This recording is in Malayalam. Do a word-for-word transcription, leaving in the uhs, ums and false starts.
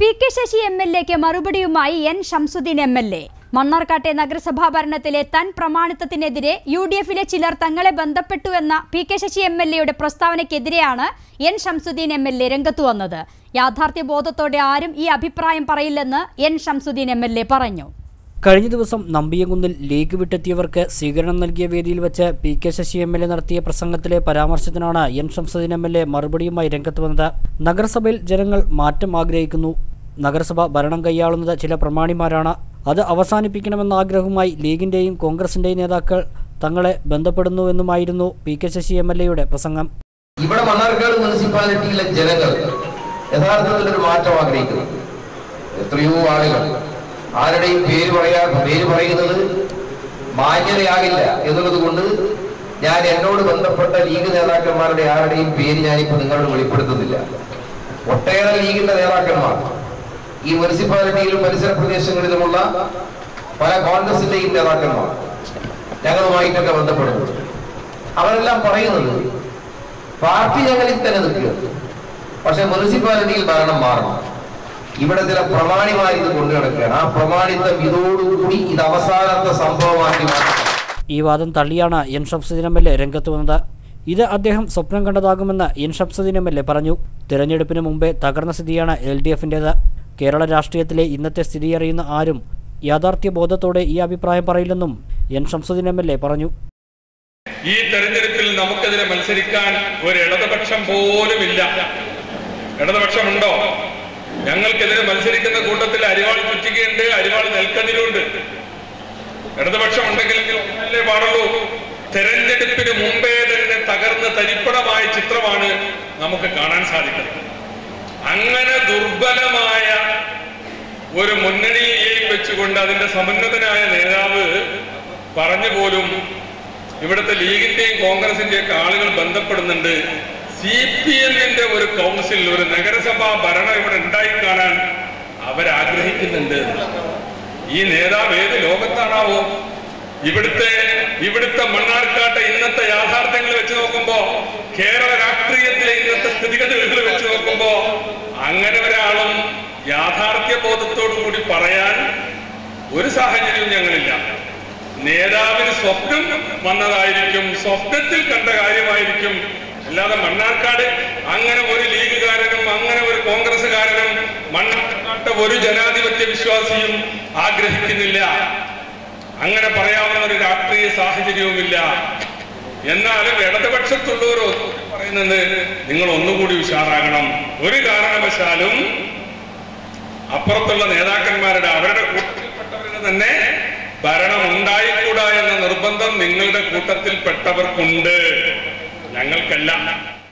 P K Sasi M L എക്ക് മറുപടിയുമായി N Shamsuddeen M L A. മണ്ണാർക്കാട്ടെ നഗരസഭാ ഭരണത്തിലെ തൻ പ്രമാണിത്വത്തിനെതിരെ യു ഡി എഫിലെ ചിലർ തങ്ങളെ ബന്ധപ്പെട്ടുവെന്ന P K Sasi M L എയുടെ പ്രസ്താവനയ്ക്കെതിരെയാണ് N Shamsuddeen M L A രംഗത്തു വന്നത്. യാഥാർത്ഥ്യ ബോധത്തോടെ ആരും ഈ അഭിപ്രായം പറയില്ലെന്ന് N Shamsuddeen M L A പറഞ്ഞു. കഴിഞ്ഞ ദിവസം നമ്പിയകുന്നിൽ ലീഗ് വിട്ടെത്തിയവർക്ക് സ്വീകരണം നൽകിയ വേദിയിൽ വെച്ച് P K Sasi M L A നടത്തിയ പ്രസംഗത്തിലെ പരാമർശത്തിനാണ് N Shamsuddeen M L A മറുപടിയുമായി രംഗത്ത് വന്നത്. നഗരസഭയിൽ ജനങ്ങൾ മാറ്റം ആഗ്രഹിക്കുന്നു. നഗരസഭ ഭരണം കൈയാളുന്നത് ചില പ്രമാണിമാരാണ്. അത് അവസാനിപ്പിക്കണമെന്ന ആഗ്രഹവുമായി ലീഗിന്റെയും കോൺഗ്രസിന്റെയും നേതാക്കൾ തങ്ങളെ ബന്ധപ്പെടുന്നുവെന്നുമായിരുന്നു P K Sasi M L എയുടെ പ്രസംഗം. ഇവിടെ മണ്ണാർക്കാട് മുനിസിപ്പാലിറ്റിയിലെ ജനങ്ങൾ യഥാർത്ഥത്തിൽ ഒരു മാറ്റം ആഗ്രഹിക്കുന്നു. എത്രയോ ആളുകൾ ആരുടെയും പേര് പറയാ പേര് പറയുന്നത് മാന്യതയാകില്ല എന്നുള്ളത് കൊണ്ട് ഞാൻ എന്നോട് ബന്ധപ്പെട്ട ലീഗ് നേതാക്കന്മാരുടെ ആരുടെയും പേര് ഞാനിപ്പോൾ നിങ്ങളോട് വെളിപ്പെടുത്തുന്നില്ല. ഒട്ടേറെ ലീഗിന്റെ നേതാക്കന്മാർ ഈ മുനിസിപ്പാലിറ്റിയിലും പരിസര പ്രദേശങ്ങളിലുമുള്ള പല കോൺഗ്രസിന്റെയും നേതാക്കന്മാർ ഞങ്ങളുമായിട്ടൊക്കെ ബന്ധപ്പെടുന്നു. അവരെല്ലാം പറയുന്നത് പാർട്ടി ഞങ്ങളിൽ തന്നെ നിൽക്കുക, പക്ഷെ മുനിസിപ്പാലിറ്റിയിൽ ഭരണം മാറണം. ഇവിടെ ചില പ്രമാണിമാർ ഇത് കൊണ്ടു നടക്കുകയാണ്. ആ പ്രമാണിത്വം ഇതോടുകൂടി ഇത് അവസാനത്തെ സംഭവമാക്കി മാറ്റണം. ഈ വാദം തള്ളിയാണ് N Shamsuddeen M L A രംഗത്ത് വന്നത്. ഇത് അദ്ദേഹം സ്വപ്നം കണ്ടതാകുമെന്ന് N Shamsuddeen M L A പറഞ്ഞു. തിരഞ്ഞെടുപ്പിന് മുമ്പേ തകർന്ന സ്ഥിതിയാണ് എൽ ഡി എഫിൻ്റേത്. കേരള രാഷ്ട്രീയത്തിലെ ഇന്നത്തെ സ്ഥിതി അറിയുന്ന ആരും യാഥാർത്ഥ്യ ബോധത്തോടെ ഈ അഭിപ്രായം പറയില്ലെന്നും N Shamsuddeen M L A പറഞ്ഞു. ഈ തെരഞ്ഞെടുപ്പിൽ നമുക്കെതിരെ മത്സരിക്കാൻ ഒരു ഇടതുപക്ഷം പോലുമില്ല. ഇടതുപക്ഷമുണ്ടോ? ഞങ്ങൾക്കെതിരെ മത്സരിക്കുന്ന കൂട്ടത്തിൽ അരിവാൾ ചുറ്റികയുണ്ട്, അരിവാൾ നെൽക്കതിരുണ്ട്. ഇടതുപക്ഷം ഉണ്ടെങ്കിൽ അല്ലേ പാടുള്ളൂ. തെരഞ്ഞെടുപ്പിന് മുമ്പേ തന്നെ തകർന്ന് തരിപ്പണമായ ചിത്രമാണ് നമുക്ക് കാണാൻ സാധിക്കുന്നത്. അങ്ങനെ ദുർബലമായ ഒരു മുന്നണിയെയും വെച്ചുകൊണ്ട് അതിന്റെ സമുന്നതനായ നേതാവ് പറഞ്ഞു പോലും ഇവിടുത്തെ ലീഗിന്റെയും കോൺഗ്രസിന്റെയും ആളുകൾ ബന്ധപ്പെടുന്നുണ്ട്. സി പി എമ്മിന്റെ ഒരു കൗൺസിൽ, ഒരു നഗരസഭാ ഭരണം ഇവിടെ ഉണ്ടായി കാണാൻ അവരാഗ്രഹിക്കുന്നുണ്ട്. ഈ നേതാവ് ഏത് ലോകത്താണാവോ? ഇവിടുത്തെ ഇവിടുത്തെ മണ്ണാർക്കാട്ടെ ഇന്നത്തെ യാഥാർത്ഥ്യങ്ങൾ വെച്ച് നോക്കുമ്പോ, കേരള രാഷ്ട്രീയത്തിലെ ഇന്നത്തെ സ്ഥിതിഗതികൾ വെച്ച് നോക്കുമ്പോ അങ്ങനെ ഒരാളും യാഥാർത്ഥ്യ ബോധത്തോടു കൂടി പറയാൻ ഒരു സാഹചര്യവും ഞങ്ങളില്ല. നേതാവിന് സ്വപ്നം വന്നതായിരിക്കും, സ്വപ്നത്തിൽ കണ്ട കാര്യമായിരിക്കും. അല്ലാതെ മണ്ണാർക്കാട് അങ്ങനെ ഒരു ലീഗുകാരനും അങ്ങനെ ഒരു കോൺഗ്രസുകാരനും മണ്ണാർക്കാട്ട് ഒരു ജനാധിപത്യ വിശ്വാസിയും ആഗ്രഹിക്കുന്നില്ല. അങ്ങനെ പറയാവുന്ന ഒരു രാഷ്ട്രീയ സാഹചര്യവുമില്ല. എന്നാലും ഇടതുപക്ഷത്തുള്ളവർ പറയുന്നത് നിങ്ങൾ ഒന്നുകൂടി ഉഷാറാകണം. ഒരു കാരണവശാലും അപ്പുറത്തുള്ള നേതാക്കന്മാരുടെ അവരുടെ കൂട്ടത്തിൽപ്പെട്ടവരുടെ തന്നെ ഭരണം ഉണ്ടായിക്കൂടാ എന്ന നിർബന്ധം നിങ്ങളുടെ കൂട്ടത്തിൽപ്പെട്ടവർക്കുണ്ട്, ഞങ്ങൾക്കല്ല.